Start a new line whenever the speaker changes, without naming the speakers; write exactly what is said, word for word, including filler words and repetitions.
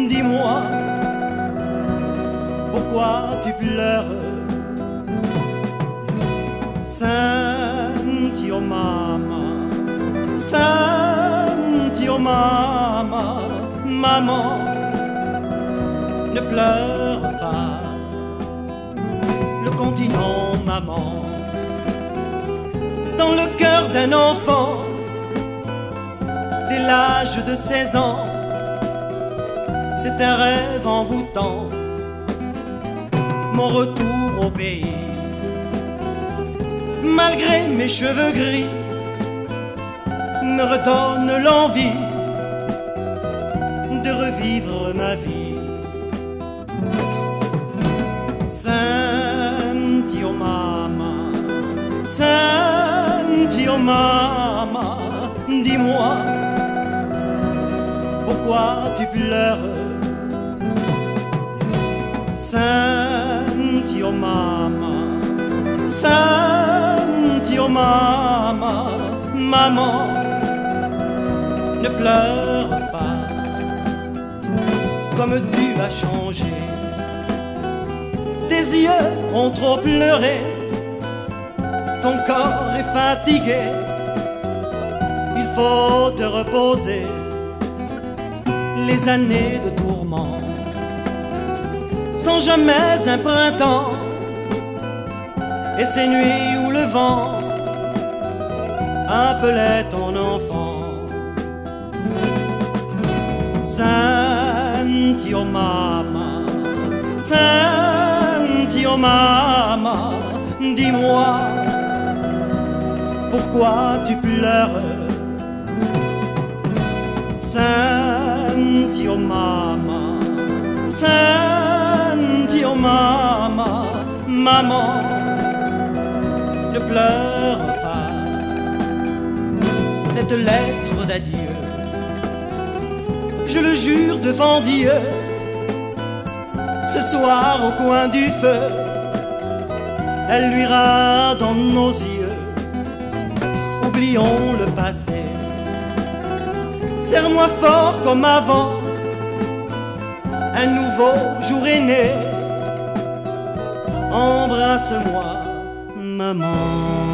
dis-moi, pourquoi tu pleures? Senti, oh mama, senti, oh mama, maman, ne pleure pas. Le continent, maman, dans le cœur d'un enfant, dès l'âge de seize ans, c'est un rêve envoûtant, mon retour au pays. Malgré mes cheveux gris, me redonne l'envie de revivre ma vie. Senti, oh mama, senti, oh mama, dis-moi, pourquoi tu pleures? Senti, oh mama, senti, oh mama, maman, ne pleure pas, comme tu as changé. Tes yeux ont trop pleuré, ton corps est fatigué, il faut te reposer. Les années de tourment, sans jamais un printemps, et ces nuits où le vent appelait ton enfant. Senti, oh mama, senti, oh mama, dis-moi, pourquoi tu pleures? Senti, oh mama, senti, oh mama, maman, ne pleure pas. Cette lettre d'adieu, je le jure devant Dieu, ce soir au coin du feu, elle luira dans nos yeux. Oublions le passé, serre-moi fort comme avant, un nouveau jour est né, embrasse-moi, maman.